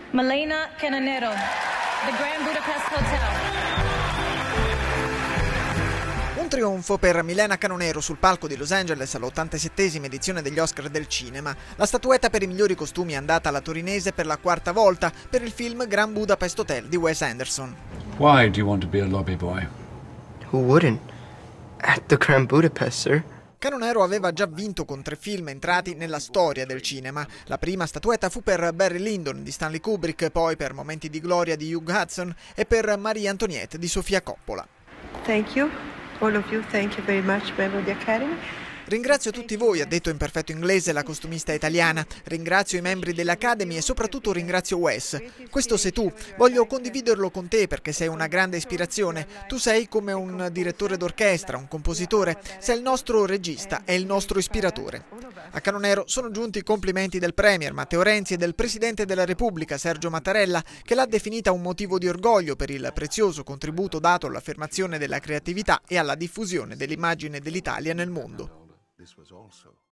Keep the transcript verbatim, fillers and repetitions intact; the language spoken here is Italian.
Milena Canonero, The Grand Budapest Hotel. Un trionfo per Milena Canonero sul palco di Los Angeles all'ottantasettesima edizione degli Oscar del cinema. La statuetta per i migliori costumi è andata alla torinese per la quarta volta per il film Grand Budapest Hotel di Wes Anderson. Why do you want to be a lobby boy? Who wouldn't? At the Grand Budapest, sir. Canonero aveva già vinto con tre film entrati nella storia del cinema. La prima statuetta fu per Barry Lyndon di Stanley Kubrick, poi per Momenti di gloria di Hugh Hudson e per Marie Antoinette di Sofia Coppola. Thank you. All of you, thank you very much, member of the Academy. Ringrazio tutti voi, ha detto in perfetto inglese la costumista italiana. Ringrazio i membri dell'Academy e soprattutto ringrazio Wes. Questo sei tu. Voglio condividerlo con te perché sei una grande ispirazione. Tu sei come un direttore d'orchestra, un compositore. Sei il nostro regista e il nostro ispiratore. A Canonero sono giunti i complimenti del Premier Matteo Renzi e del Presidente della Repubblica Sergio Mattarella, che l'ha definita un motivo di orgoglio per il prezioso contributo dato all'affermazione della creatività e alla diffusione dell'immagine dell'Italia nel mondo. This was also